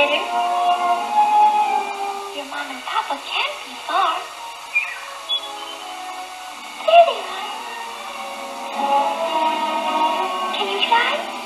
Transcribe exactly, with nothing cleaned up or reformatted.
Critter. Your mom and papa can't be far. There they are. Can you fly?